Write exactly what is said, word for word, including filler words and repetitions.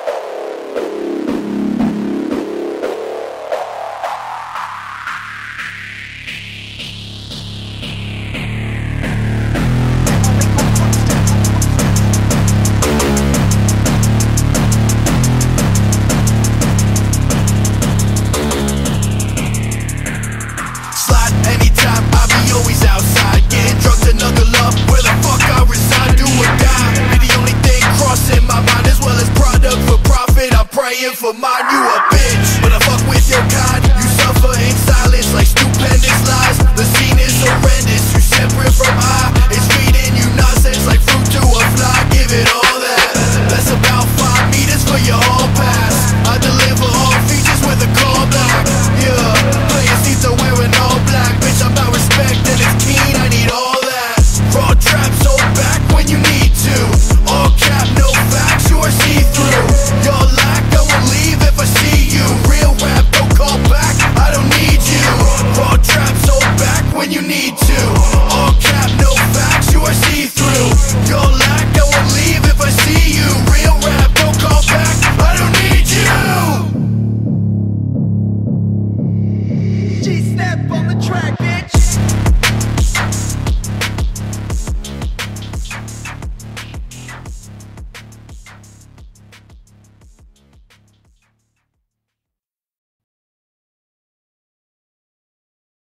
For mine, you a bitch. When I fuck with your kind, you suffer in silence like stupendous lies. The scene is horrendous, you separate from I. It's feeding you nonsense like fruit to a fly. Give it all that. That's about five meters for your hall pass. I deliver all features with a callback. Yeah, playing seats are wearing all black. Bitch, I'm about respect and it's keen, I need all that. Raw trap, so back when you need to. All cap, no facts, you are see-through. Your lack, I will leave if I see you. Real rap, don't call back, I don't need you. Raw trap, so back when you need to.